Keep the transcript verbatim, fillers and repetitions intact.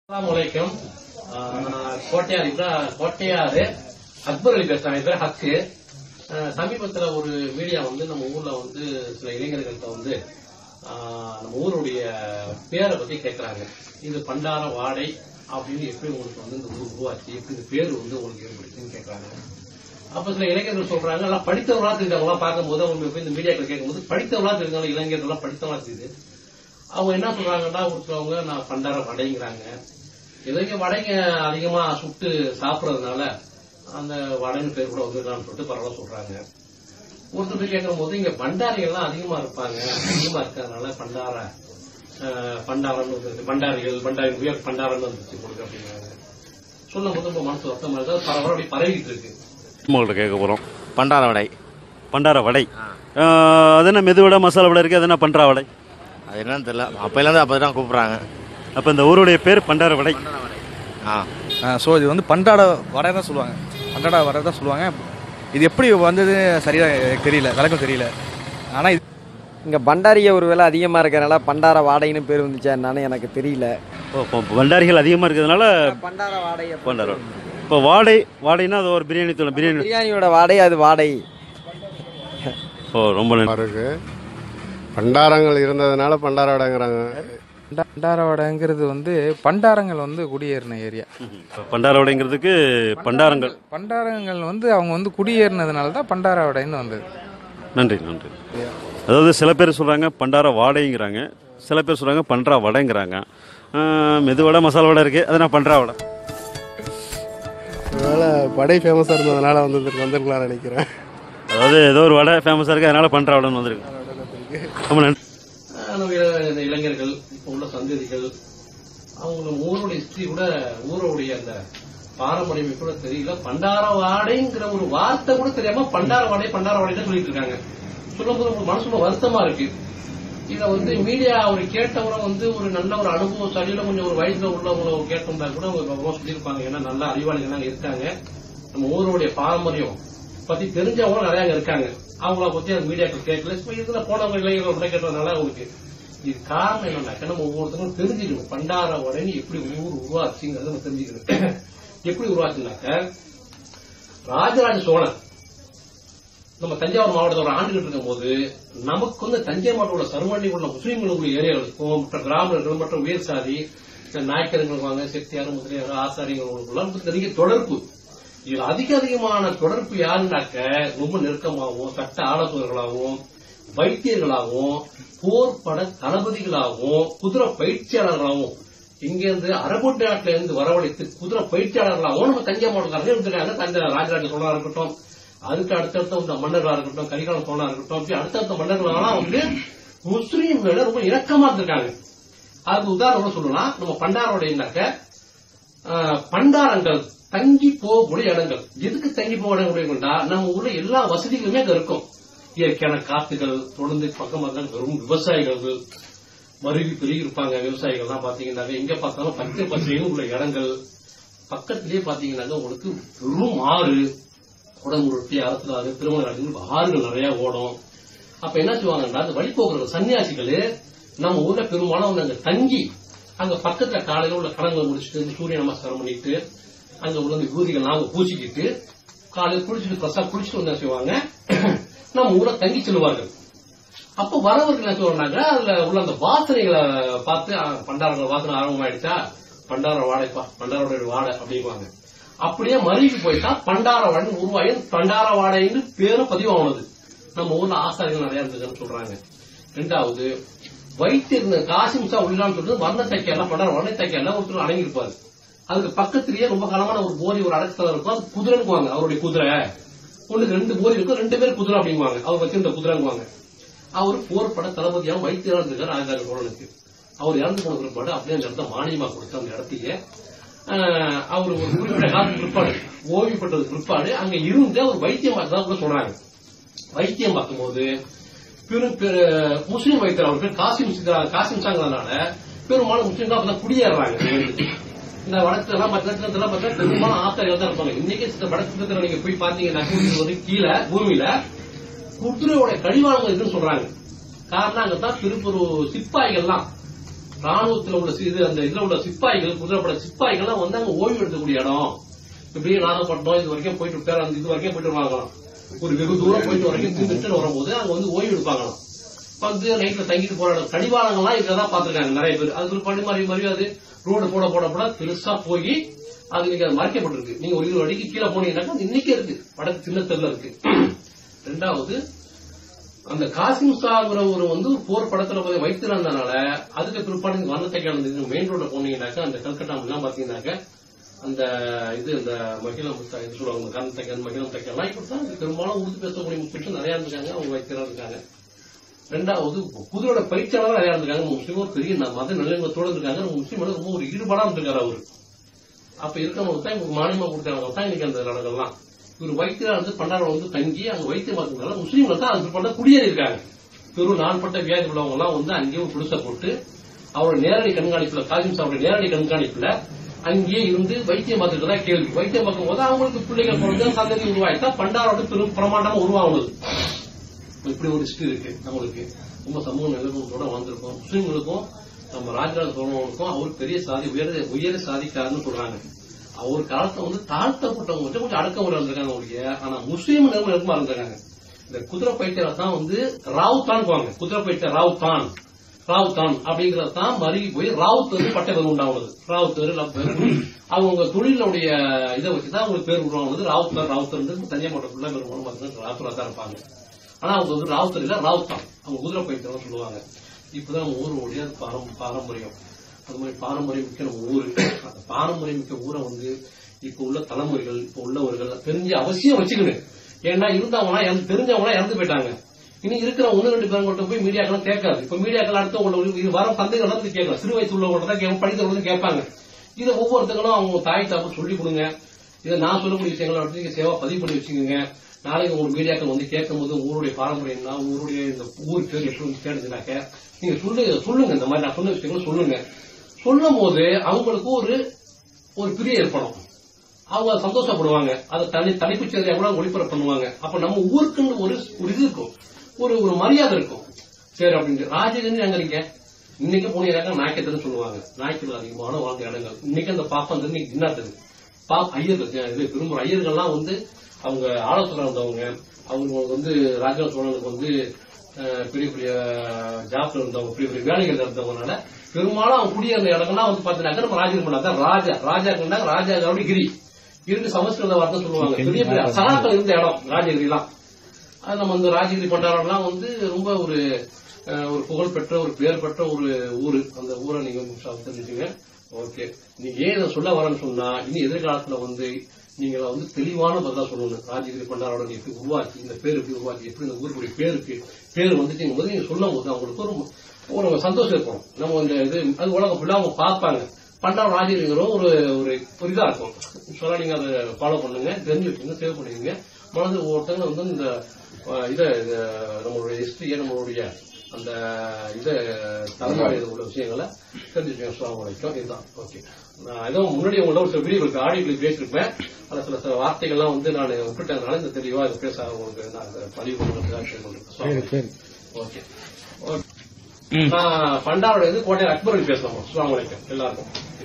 அஸ்ஸலாமுஅலைக்கும். கோட்டையார் கோட்டையாரு அக்பர் அலி பேசுறாங்க. பேர் ஹக்கு. சமீபத்தில் ஒரு மீடியா வந்து நம்ம ஊர்ல வந்து சில இளைஞர்கள்ட்ட வந்து நம்ம ஊருடைய பேரை பத்தி கேட்கறாங்க. இது பண்டார வாடை அப்படின்னு எப்படி உங்களுக்கு வந்து இந்த ஊர் உருவாச்சு, எப்படி இந்த பேர் வந்து உங்களுக்கு ஏற்படுச்சுன்னு கேட்கறாங்க. அப்ப சில இளைஞர்கள் சொல்றாங்க, எல்லாம் படித்தவர்களா தெரிஞ்சவங்களா பார்க்கும்போது அவங்களுக்கு இந்த மீடியாக்கள் கேட்கும்போது படித்தவர்களா தெரிஞ்சவங்க இளைஞர்கள்லாம் படித்தவங்களா தெரியுது. அவங்க என்ன சொல்றாங்கன்னா, ஒருத்தவங்க நான் பண்டார வடைங்கிறாங்க. இதைங்க வடைங்க அதிகமா சுட்டு சாப்பிடறதுனால அந்த வடைன்னு பேர் கூட வந்துருக்கான்னு சொல்லிட்டு பரவாயில்ல சொல்றாங்க. ஒருத்தர் போய் கேட்கும் போது இங்க பண்டாரிகள் எல்லாம் அதிகமா இருப்பாங்க, அதிகமா இருக்கிறதுனால பண்டார பண்டாரன்னு வந்துருச்சு, பண்டாரிகள் பண்டாரி உயர் பண்டாரன்னு வந்துருச்சு கொடுக்கு அப்படிங்கிறாங்க. சொல்லும் போது ரொம்ப மனசு வருத்தமா இருக்கு. பரவாயில்ல அப்படி பரவிட்டு இருக்கு. உங்கள்கிட்ட கேட்க போறோம். பண்டார வடை. பண்டார வடை அது என்ன மெது வடை, மசாலா வடை இருக்கு, அது என்ன பண்டார வடை? அது என்னன்னு தெரியல, அப்போலேருந்து அப்போ தான் கூப்பிட்றாங்க. அப்போ இந்த ஊருடைய பேர் பண்டார வடை. ஆ ஸோ இது வந்து பண்டார வடை தான் சொல்லுவாங்க, பண்டார வடை தான் சொல்லுவாங்க. இது எப்படி வந்தது சரியாக தெரியல, விளக்கம் தெரியல. ஆனால் இது இங்கே பண்டாரிய ஒரு வேலை அதிகமாக இருக்கிறனால பண்டார வாடைன்னு பேர் வந்துச்சா என்னன்னு எனக்கு தெரியல. இப்போ பண்டாரிகள் அதிகமாக இருக்கிறதுனால பண்டார வாடை. பண்டார இப்போ வாடை வாடைன்னா அது ஒரு பிரியாணி தூள், பிரியாணி பிரியாணியோட வாடை, அது வாடை. ஓ ரொம்ப நன்றி. இருக்கு. பண்டாரங்கள் இருந்ததுனால பண்டார வடைங்கிறாங்க. பண்டார வடைங்கிறது வந்து பண்டாரங்கள் வந்து குடியேறின ஏரியா. பண்டார வடைங்கிறதுக்கு பண்டாரங்கள் பண்டாரங்கள் வந்து அவங்க வந்து குடியேறினதுனால தான் பண்டார வடைன்னு வந்தது. நன்றி நன்றி. அதாவது சில பேர் சொல்றாங்க பண்டார வாடைங்கிறாங்க, சில பேர் சொல்றாங்க பண்டா வடைங்கிறாங்க. மெது வடை, மசாலா வடை இருக்கு, அது நான் பண்டா வடை. அதனால வடை ஃபேமஸாக இருந்ததுனால வந்து வந்துருக்கலாம் நினைக்கிறேன். அதாவது ஏதோ ஒரு வடை ஃபேமஸாக இருக்கு, அதனால பண்டா வடைன்னு வந்திருக்கு. ரொம்ப நன்றி. இளைஞர்கள் இப்ப உள்ள சந்ததிகள் அவங்க ஊருடைய ஹிஸ்டரி கூட, ஊருடைய அந்த பாரம்பரியம் கூட தெரியல. பண்டார வாடைங்கிற ஒரு வார்த்தை கூட தெரியாம பண்டார வாடை பண்டார வாடை தான் சொல்லிட்டு இருக்காங்க. சொல்லும் போது உங்களுக்கு மனசுல வருத்தமா இருக்கு. இத வந்து மீடியா அவர் கேட்டவரை வந்து ஒரு நல்ல ஒரு அனுபவசாலியில கொஞ்சம் ஒரு வயசுல உள்ளவங்களை கேட்டிருந்தா கூட அவங்க சொல்லியிருப்பாங்க. ஏன்னா நல்ல அறிவாளிகள் இருக்காங்க, நம்ம ஊருடைய பாரம்பரியம் பத்தி தெரிஞ்சவங்க நிறைய இருக்காங்க. அவங்கள பத்தி அந்த மீடியாக்கள் கேட்கல. இதுல போனவங்க இளைஞர்கள் கேட்டதுனால அவங்களுக்கு இது காரணம் என்னன்னாக்க நம்ம ஒவ்வொருத்தரும் தெரிஞ்சுக்கணும் பண்டார உடனே எப்படி ஊர் உருவாச்சுங்கிறத நம்ம தெரிஞ்சுக்கணும். எப்படி உருவாச்சுனாக்க, ராஜராஜ சோழன் நம்ம தஞ்சாவூர் மாவட்டத்தோட ஆண்டுகிட்டு இருக்கும் போது நமக்கு வந்து தஞ்சை மாவட்டோட சர்வண்டி உள்ள முஸ்லீம்களுடைய ஏரியாவுக்கும் மற்ற கிராமங்கள் மற்ற உயர் சாதி நாயக்கர்கள் வாங்க செட்டியார் முதலியார் ஆசாரிகளுக்குள்ள அதிக தொடர்பு. இதுல அதிக அதிகமான தொடர்பு யாருன்னாக்க ரொம்ப நெருக்கமாகவும் சட்ட ஆலோசகர்களாகவும் வைத்தியர்களாகவும் போர்பட தளபதிகளாகவும் குதிரை பயிற்சியாளர்களாகவும் இங்கிருந்து அரபு நாட்டில இருந்து வரவழைத்து குதிரை பயிற்சியாளர்களாகவும் நம்ம தஞ்சை மாவட்டக்காரங்க இருந்திருக்காங்க. தஞ்சை ராஜராஜ சோழனா இருக்கட்டும், அதுக்கு அடுத்தடுத்த மன்னர்களா இருக்கட்டும், கரிகால சோழனா இருக்கட்டும், அப்படி அடுத்தடுத்த மன்னர்களெல்லாம் வந்து முஸ்லீம்கள ரொம்ப இணக்கமா இருந்திருக்காங்க. அதுக்கு உதாரணம் சொல்லலாம். நம்ம பண்டாரோடைனாக்க பண்டாரங்கள் தங்கி போகக்கூடிய இடங்கள். எதுக்கு தங்கி போக இடங்கள்டா, நம்ம ஊர்ல எல்லா வசதிகளுமே அங்க இருக்கும். இயற்கையான காத்துகள் தொடர்ந்து பக்கமாக வெறும் விவசாயிகள் மருவி பெருகி இருப்பாங்க. விவசாயிகள்லாம் பாத்தீங்கன்னாக்க எங்க பார்த்தாலும் பச்சை பச்சைன்னு உள்ள இடங்கள். பக்கத்திலேயே பாத்தீங்கன்னாக்க உங்களுக்கு பெரும் ஆறு, உடம்புருட்டி அரசு ஆறு, திருமண ஆறுகள் நிறைய ஓடும். அப்ப என்ன செய்வாங்கன்னா, அந்த வழிபோக்குற சன்னியாசிகள் நம்ம ஊர்ல பெரும்பாலும் அங்க தங்கி அங்க பக்கத்துல காலையில உள்ள கடன்களை முடிச்சுட்டு சூரிய நமஸ்காரம் பண்ணிட்டு அங்க உள்ள விபூதிகள் நாங்க பூச்சிக்கிட்டு காலையில் குளிச்சுட்டு பிரசா குளிச்சுட்டு வந்து செய்வாங்க, நம்ம ஊரை தங்கி செல்வார்கள். அப்ப வரவர்கள் என்ன சொல்றாங்க, அதுல உள்ள அந்த வாசனைகளை பார்த்து பண்டார வாசனை ஆரம்பமாயிடுச்சா, பண்டார வாடைப்பா, பண்டாரோட வாடை அப்படிங்குவாங்க. அப்படியே மருவிக்கு போயிட்டா பண்டார வாடை உருவாகி பண்டார வாடைன்னு பேரும் பதிவானது. நம்ம ஊர்ல ஆசாரிகள் நிறைய இருந்ததுன்னு சொல்றாங்க. ரெண்டாவது வைத்தியர் காசிம்சா உள்ளான்னு சொல்றது வர்ண தைக்கலாம் பண்டார வர்ண தைக்கலாம் ஒருத்தர் அடங்கியிருப்பாரு. அதுக்கு பக்கத்திலேயே ரொம்ப காலமான ஒரு போரி ஒரு அடக்கத்தில் இருக்கும், அது குதிரைங்குவாங்க. அவருடைய குதிரை ஒண்ணுக்கு ரெண்டு போரி இருக்கும், ரெண்டு பேர் குதிரை அப்படிங்குவாங்க. அவர் வச்சிருந்த குதிரைங்குவாங்க. அவர் போர்பட தளபதியாகவும் வைத்தியராக இருந்திருக்காரு ராஜராஜ சோழனுக்கு. அவர் இறந்து போன பிற்பாடு அப்படியே அந்த இடத்த மானியமா கொடுத்து அந்த இடத்தையே அவர் ஒரு குறிப்பிட்ட காலத்துக்கு பிற்பாடு ஓய்வு பெற்றது பிற்பாடு அங்க இருந்து அவர் வைத்தியம் பார்த்ததா கூட சொல்றாங்க. வைத்தியம் பார்க்கும்போது பெரும் முஸ்லீம் வைத்தியர் அவர் பேர் காசிம் காசிம் சாங்கிறதுனால பெரும்பாலும் முஸ்லீம்கள் அப்பதான் குடியேறாங்க. இந்த வடக்குலாம் மற்றெல்லாம் பார்த்தா பெரும்பாலும் ஆசாரிகள் தான் இருப்பாங்க. இன்னைக்கு வடக்கு நீங்க போய் பாத்தீங்கன்னா கீழே பூமியில குதிரையோட கழிவாளங்கள் இருக்குன்னு சொல்றாங்க. காரணம் அங்கதான் திருப்பூர் சிப்பாய்கள்லாம் ராணுவத்தில் உள்ள இது அந்த இதுல உள்ள சிப்பாய்கள் குதிரைப்பட சிப்பாய்கள்லாம் வந்து அங்க ஓய்வு எடுக்கக்கூடிய இடம். இப்படியே நாகப்பட்டினம் இது வரைக்கும் போயிட்டு பேர் அந்த இது வரைக்கும் போயிட்டு வாங்கலாம். ஒரு வெகு தூரம் போயிட்டு வரைக்கும் ரிட்டர்ன் வரும்போது அங்க வந்து ஓய்வு எடுப்பாங்களாம். வந்து நைட்ல தங்கிட்டு போற இடம் கடிவாளங்கள்லாம் இதெல்லாம் பாத்துருக்காங்க நிறைய பேர். அதுக்கு படி மாதிரி மாதிரி அது ரோடு போட போட போட பெருசா போய் அது நீங்க மறைக்கப்பட்டிருக்கு. நீங்க ஒரு இருபது அடிக்கு கீழே போனீங்கன்னா இன்னைக்கே இருக்கு, வடக்கு சின்ன தெருல இருக்கு. ரெண்டாவது அந்த காசிம் ஷாங்கிற ஒரு வந்து போர் படத்துல போய் வைத்திருந்தனால அதுக்கு பிற்பாடு வண்ணத்தைக்கான மெயின் ரோட போனீங்கன்னாக்கா அந்த கல்கட்டா எல்லாம் பாத்தீங்கன்னாக்க அந்த இது இந்த மகிழம் இது சொல்லுவாங்க கர்ணத்தைக்கன் மகிழம் தைக்கலாம் இப்படித்தான் பெரும்பாலும் உறுதி பேசக்கூடிய முஸ்லிம்ஸ் நிறைய இருக்காங்க. அவங்க வைத்தியரா இருக்காங்க. ரெண்டாவது குதிரையோட பயிற்சியாளர் நிறைய இருக்காங்க. முஸ்லீமும் பெரிய மத நிலையத்தோடு இருக்காங்க. முஸ்லீம் ரொம்ப ஒரு ஈடுபாடா இருந்திருக்காரு அவரு. அப்ப இருக்கவங்க தான் இவங்க மானியமா கொடுத்தவங்க தான் இன்னைக்கு அந்த நடக்கலாம். இவர் வைத்தியரா வந்து பண்டாரம் வந்து தங்கி அங்க வைத்தியம் பார்க்கறதுனால முஸ்லீம்கள் தான் அது பண்ண குடியேறி இருக்காங்க. பெரும் நாள்பட்ட வியாதி உள்ளவங்க எல்லாம் வந்து அங்கேயே ஒரு குடிசை போட்டு அவரோட நேரடி கண்காணிப்புல காசிம் சாவுடைய நேரடி கண்காணிப்புல அங்கேயே இருந்து வைத்தியம் பார்த்துட்டு தான் கேள்வி. வைத்தியம் பார்க்கும் போது அவங்களுக்கு பிள்ளைகள் பிறந்த சந்ததி உருவாயிட்டா பண்டாரோட பெரும் பிரமாண்டமா உருவாகுது. இப்படி ஒரு ஹிஸ்டரி இருக்கு. நம்மளுக்கு ரொம்ப சமூக நிலவரத்தோட வந்திருக்கோம். முஸ்லீம்களுக்கும் நம்ம ராஜராஜ சோழனுக்கும் அவருக்கு பெரிய சாதி உயர உயர சாதிக்காருன்னு சொல்றாங்க. அவர் காலத்துல வந்து தாழ்த்தப்பட்டவங்க கொஞ்சம் கொஞ்சம் அடக்கம் இருந்திருக்காங்க அவருக்கு. ஆனா முஸ்லீம் நிலைமை நெருக்கமா இருந்திருக்காங்க. இந்த குதிரை பயிற்சியாள தான் வந்து ராவுத்தான் போவாங்க. குதிரை பயிற்சியர் ராவுத்தான் ராவுத்தான் அப்படிங்கறது தான் மருகி போய் ராவுத்தர் பட்டை பேர் உண்டாகுது. ராவுத்தர் அவங்க தொழிலுடைய இதை வச்சுதான் அவங்களுக்கு பேர் உருவாகுது. ராவுத்தர் ராவுத்தர் தனியா போட்ட பிள்ளை பேர் ராவுத்தரா தான் இருப்பாங்க. ஆனா அவங்க வந்து ராவுத்தர் இல்ல ராவுத்தான் அவங்க குதிரை பயிற்சியாளர் சொல்லுவாங்க. இப்பதான் ஊருடைய பாரம்பரியம். அது மாதிரி பாரம்பரியம் மிக்க நம்ம ஊரு. அந்த பாரம்பரியம் மிக்க ஊரை வந்து இப்ப உள்ள தலைமுறைகள் இப்ப உள்ளவர்கள் தெரிஞ்ச அவசியம் வச்சுக்கணும். ஏன்னா இருந்தவங்கன்னா தெரிஞ்சவங்களா இறந்து போயிட்டாங்க. இனி இருக்கிற ஒன்னு ரெண்டு பேரும் மட்டும் போய் மீடியாக்கள் கேட்காது. இப்ப மீடியாக்கள் அடுத்தவங்க இது வர சந்தைகள் வந்து கேட்கலாம். சிறு வயசு உள்ளவங்க தான் கேட்க படித்தவங்க கேட்பாங்க. இதை ஒவ்வொருத்தங்களும் அவங்க தாய் தாப்பு சொல்லிக் கொடுங்க. இதை நான் சொல்லக்கூடிய விஷயங்களை நீங்க சேவா பதிவு பண்ணி வச்சுக்கோங்க. நாளைக்கு உங்க மீடியாக்கள் வந்து கேட்கும் போது ஊருடைய பாரம்பரியம்னா ஊருடைய இந்த ஊர் பேர் எப்படி கேட்டுனாக்க நீங்க சொல்லுங்க சொல்லுங்க இந்த மாதிரி நான் சொன்ன விஷயங்களும் சொல்லுங்க. சொல்லும் போது அவங்களுக்கு ஒரு ஒரு பிரிய ஏற்படும். அவங்க சந்தோஷப்படுவாங்க. அதை தனி தலைப்புச் செய்தியா கூட ஒளிபரப்பு பண்ணுவாங்க. அப்ப நம்ம ஊருக்குன்னு ஒரு ஒரு இது இருக்கும், ஒரு ஒரு மரியாதை இருக்கும். சரி அப்படின்ட்டு ராஜகிரி அங்க இருக்க இன்னைக்கு போனீங்க நாய்க்கத்துன்னு சொல்லுவாங்க. நாய்க்கத்தில் அதிகமான வாழ்ந்த இடங்கள் இன்னைக்கு அந்த பாப்பம் இன்னைக்கு இன்னாத்தது பா ஐயர் இது விரும்புற ஐயர்கள்லாம் வந்து அவங்க ஆலோசனை இருந்தவங்க. அவங்க வந்து ராஜராஜ சோழனுக்கு வந்து பெரிய பெரிய ஜாப்ல இருந்தவங்க, பெரிய பெரிய வேலைகள் இருந்தவங்கனால பெரும்பாலும் அவங்க குடியேற இடங்கள்லாம் வந்து பாத்தீங்கன்னா நம்ம ராஜகிரி பண்ணாதான் ராஜா ராஜா கண்டாங்க. ராஜாவோட கிரி இருக்கு சமஸ்கிருத வார்த்தை சொல்லுவாங்க. பெரிய பெரிய சகாக்கள் இருந்த இடம் ராஜகிரி எல்லாம். அது நம்ம வந்து ராஜகிரி பண்டாரம்லாம் வந்து ரொம்ப ஒரு ஒரு புகழ்பெற்ற ஒரு பெயர் பெற்ற ஒரு ஊரு. அந்த ஊரை நீங்க தெரிஞ்சுங்க. ஓகே, நீங்க ஏன் சொல்ல வரேன்னு சொன்னா இனி எதிர்காலத்துல வந்து நீங்க வந்து தெளிவான பதிலா சொல்லணும். ராஜகிரி பண்டாரோட எப்படி உருவாக்கி இந்த பேர் எப்படி உருவாக்கி எப்படி இந்த ஊருடைய பேருக்கு பேர் வந்துட்டு போது நீங்க சொல்லும் போது அவங்களுக்கு ஒரு ஒரு சந்தோஷம் இருக்கும். நம்ம இந்த இது அது உலகம் ஃபுல்லா அவங்க பார்ப்பாங்க. பண்டாரம் ராஜகிரிங்கிற ஒரு ஒரு இதா இருக்கும். சொல்ல நீங்க அதை ஃபாலோ பண்ணுங்க, தெரிஞ்சு வச்சுங்க, சேவ் பண்ணிக்கங்க. மனது ஒவ்வொருத்தங்க வந்து இந்த இதை நம்மளுடைய ஹிஸ்டரியை நம்மளுடைய அந்த இதை தலைமுறையில் உள்ள விஷயங்களை தெரிஞ்சுக்கோங்க. சுவாமி வரைக்கும் இதுதான். ஓகே, நான் ஏதோ முன்னாடி உங்களோட ஒரு வீடியோ இருக்கு, ஆடியோ பேசிருப்பேன். அதுல சில சில வார்த்தைகள்லாம் வந்து நான் விட்டுட்டதுனால இந்த தெளிவா இதை பேச உங்களுக்கு நான் பதிவு பண்ணுறதுக்காக. ஓகே, நான் பண்டாரோட இது கோட்டை அக்பர் பேசுறோம். சுவாமி வரைக்கும் எல்லாருக்கும்.